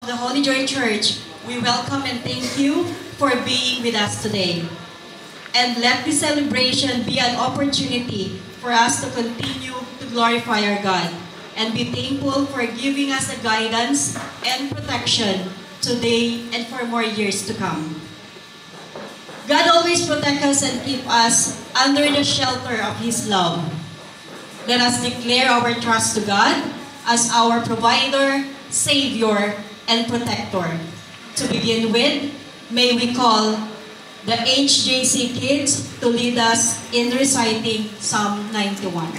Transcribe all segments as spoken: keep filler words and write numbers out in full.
the Holy Joy Church, we welcome and thank you for being with us today. And let this celebration be an opportunity for us to continue to glorify our God and be thankful for giving us the guidance and protection today and for more years to come. God always protects us and keep us under the shelter of His love. Let us declare our trust to God as our provider, Savior, and protector. To begin with, may we call the H J C kids to lead us in reciting Psalm ninety-one.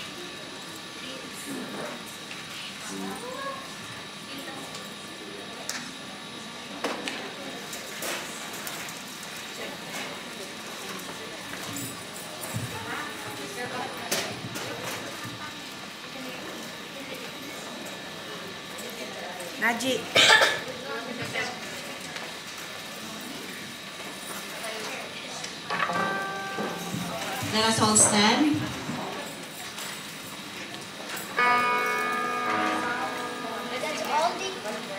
Naji. Let us all stand. Let's all de-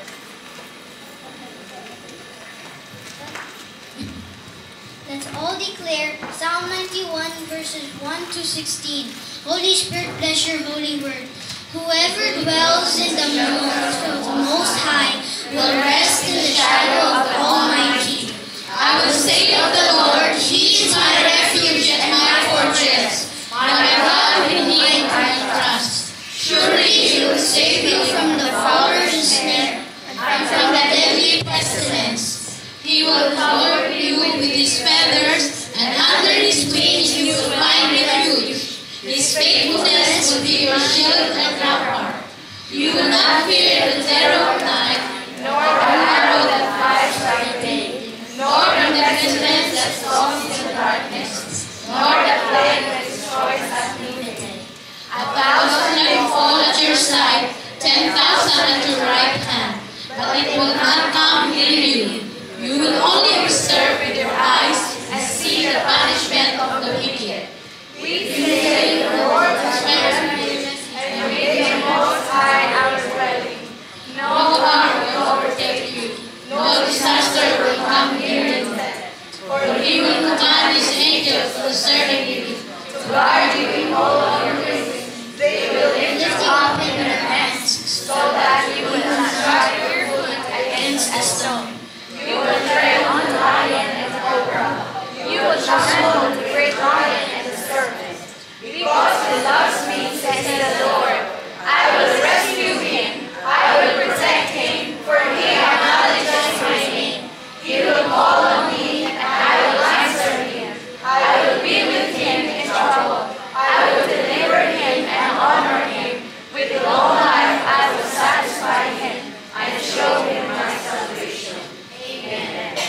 Let's all declare Psalm ninety-one verses one to sixteen. Holy Spirit, bless your holy word. Whoever dwells in the most of the Most High will rest in the shadow of the Almighty. I will say of the Lord, He is my refuge and my fortress, my God in Him I trust. Surely He will save you from the fowler's snare and from the deadly pestilence. He will cover you with His feathers, and under His wings you will find refuge. His faithfulness will be your shield and rampart. You will not fear the terror of night, nor the arrow that flies by day, nor the pestilence that stalks in the darkness, nor the plague that destroys at noonday. A thousand may fall at your side, ten thousand at your right hand, but it will not come near you. You will only observe with your eyes and see the punishment of the wicked. We say the Lord has refuge, and with the Most High our dwelling. No harm will overtake you, no disaster will come near you. For He will command His angels concerning you, to guard you in all of your ways. They will lift you up in their hands, so that you will not strike your foot against a stone. You will tread on the lion and the cobra. You will trample on the great lion and the serpent. Because He loves me, says the Lord, I will rescue Him, I will protect Him, for He acknowledges my name. He will call on me, and I will answer Him. I will be with Him in trouble. I will deliver Him and honor Him. With long life I will satisfy Him and show Him my salvation. Amen.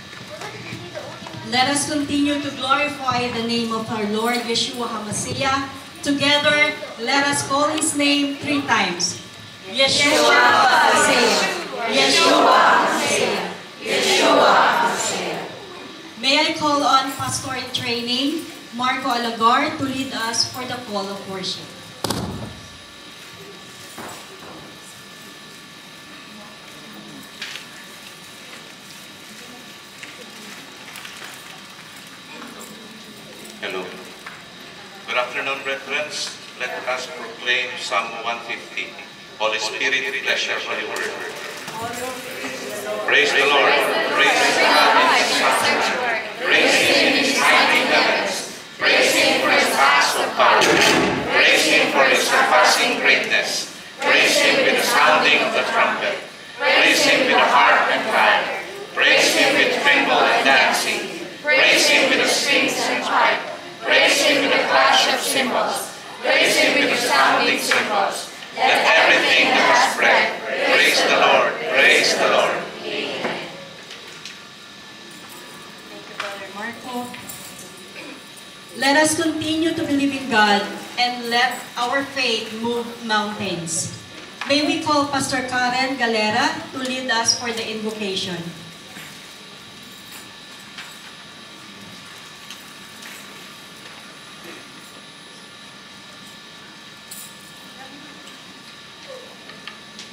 Let us continue to glorify the name of our Lord Yeshua HaMashiach. Together, let us call His name three times. Yeshua HaMashiach. Yeshua HaMashiach. Yeshua HaMashiach. May I call on Pastor in Training, Marco Alagar, to lead us for the call of worship. Hello. Good afternoon, brethren. Let us proclaim Psalm one fifty. Holy Spirit, bless your holy word. Praise the Lord. Praise God in His sanctuary. Praise Him in His mighty heavens. Praise Him for His acts of power. Praise Him for His surpassing greatness. Praise Him with the sounding of the trumpet. Praise Him with the harp and lyre. Praise Him with timbrel and dancing. Praise Him with the strings and pipe. Praise Him with the clash of cymbals. Praise Him with the sounding cymbals. Let everything that has breath praise the Lord. Praise the Lord. Amen. Thank you, Brother Marco. Let us continue to believe in God and let our faith move mountains. May we call Pastor Karen Galera to lead us for the invocation.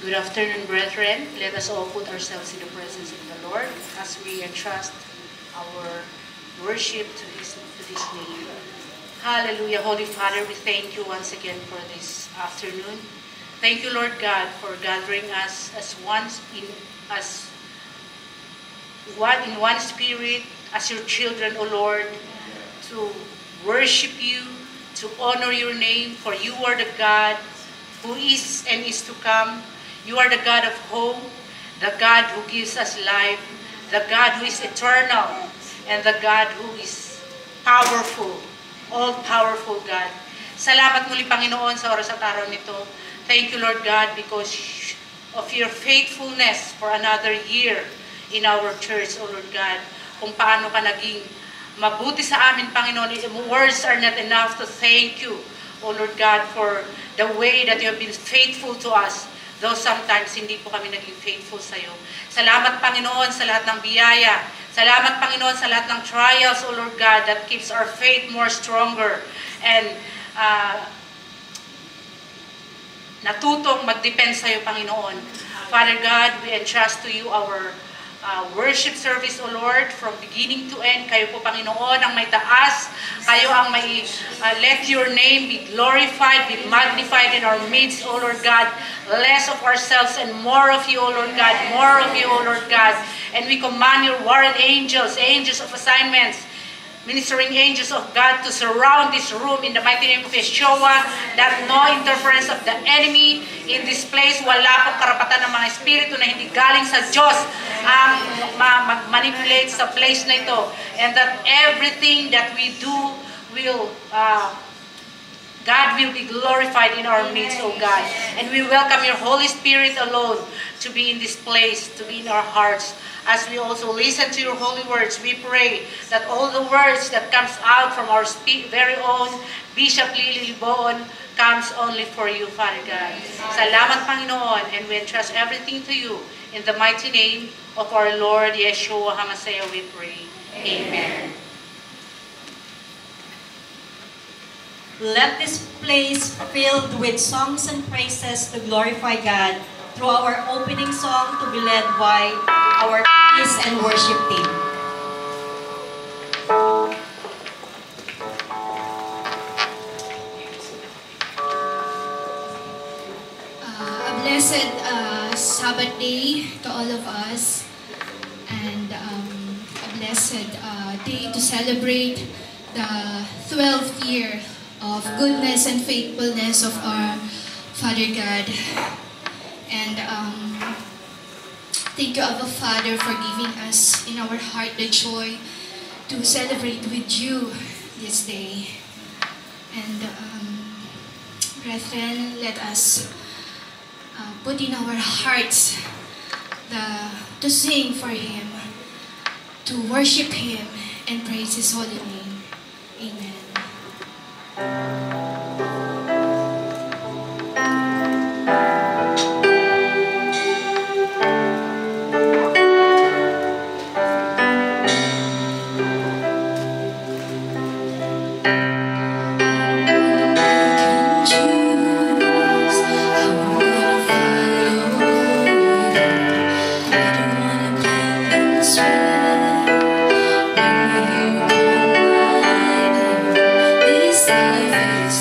Good afternoon, brethren. Let us all put ourselves in the presence of the Lord as we entrust our worship to His, to His name. Hallelujah. Holy Father, we thank you once again for this afternoon. Thank you, Lord God, for gathering us as one in as one in one spirit, as your children, O Lord, to worship you, to honor your name, for you are the God who is and is to come. You are the God of hope, the God who gives us life, the God who is eternal, and the God who is powerful, all-powerful God. Salamat muli, Panginoon, sa oras at araw nito. Thank you, Lord God, because of your faithfulness for another year in our church, O Lord God. Kung paano ka naging mabuti sa amin, Panginoon. Words are not enough to thank you, O Lord God, for the way that you have been faithful to us. Though sometimes hindi po kami naging faithful sa iyo. Salamat, Panginoon, sa lahat ng biyaya. Salamat, Panginoon, sa lahat ng trials, O Lord God, that keeps our faith more stronger. And uh, natutong mag-depend sa iyo, Panginoon. Father God, we entrust to you our uh, worship service, O Lord, from beginning to end. Kayo po, Panginoon, ang may taas. Kayo ang may, uh, let your name be glorified, be magnified in our midst, O Lord God. Less of ourselves and more of you, O Lord God. More of you, O Lord God. And we command your warring angels, angels of assignments, ministering angels of God to surround this room in the mighty name of Yeshua, that no interference of the enemy in this place, wala pong karapatan ng mga espiritu na hindi galing sa Diyos ang mag-manipulate sa place na ito. And that everything that we do will, uh, God will be glorified in our midst, O God. And we welcome your Holy Spirit alone to be in this place, to be in our hearts. As we also listen to your holy words, we pray that all the words that comes out from our very own Bishop Lily Liboon comes only for you, Father God. Salamat, Panginoon, and we entrust everything to you. In the mighty name of our Lord Yeshua HaMashiach, we pray. Amen. Let this place filled with songs and praises to glorify God through our opening song to be led by our praise and worship team. Uh, a blessed uh, Sabbath day to all of us, and um, a blessed uh, day to celebrate the twelfth year of goodness and faithfulness of our Father God. And um, thank you, Abba Father, for giving us in our heart the joy to celebrate with you this day. And um, brethren, let us uh, put in our hearts the, to sing for Him, to worship Him, and praise His holy name. Amen. This life is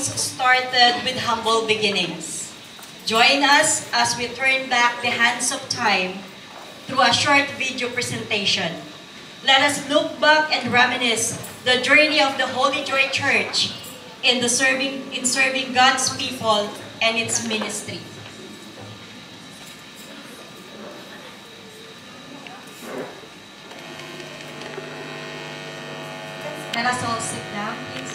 started with humble beginnings. Join us as we turn back the hands of time through a short video presentation. Let us look back and reminisce the journey of the Holy Joy Church in the serving in serving God's people and its ministry. Let us all sit down, please.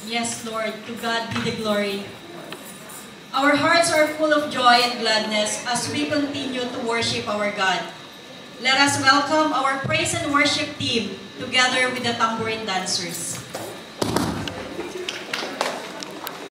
Yes, Lord, to God be the glory. Our hearts are full of joy and gladness as we continue to worship our God. Let us welcome our praise and worship team together with the tambourine dancers.